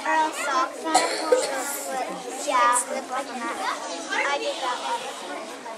Or else socks on a pole, yeah, slip like that. I did that one.